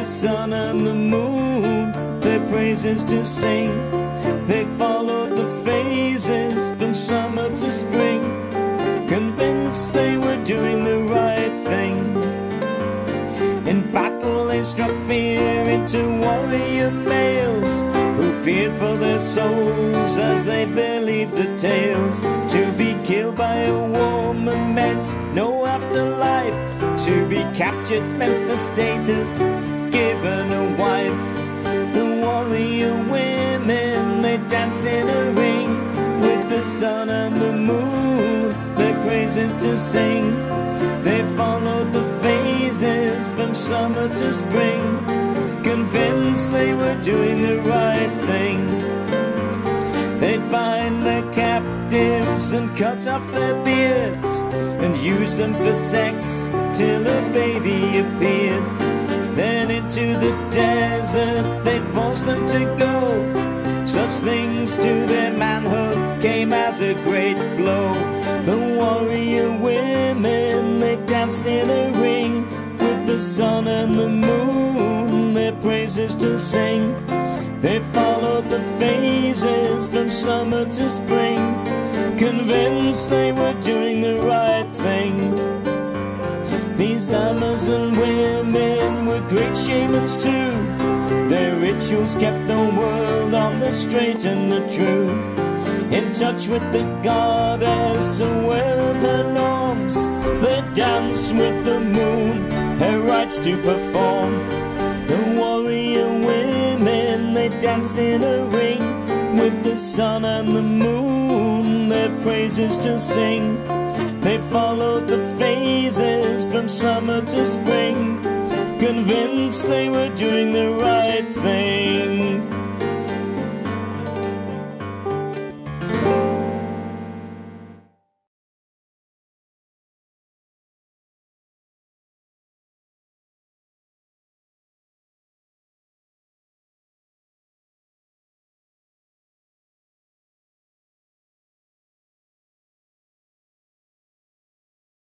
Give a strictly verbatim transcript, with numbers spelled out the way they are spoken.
sun and the moon, their praises to sing. They followed the phases from summer to spring, convinced they were doing the right thing. In battle they struck fear into warrior males, who feared for their souls as they believed the tales. To be killed by a woman meant no afterlife. To be captured meant the status given a wife. The warrior women, they danced in a ring, with the sun and the moon their praises to sing. They followed the phases from summer to spring, convinced they were doing the right thing. They'd bind their captives and cut off their beards, and use them for sex till a baby appeared. Then into the desert they'd force them to go. Such things to their manhood came as a great blow. The warrior women, they danced in a ring, with the sun and the moon their praises to sing. They followed the phases from summer to spring, convinced they were doing the right thing. These Amazon women were great shamans too. Their rituals kept the world on the straight and the true, in touch with the goddess, aware of her norms. They dance with the moon, her rites to perform. The warrior women, they danced in a ring, with the sun and the moon their praises to sing. They followed the phases from summer to spring, convinced they were doing the right thing.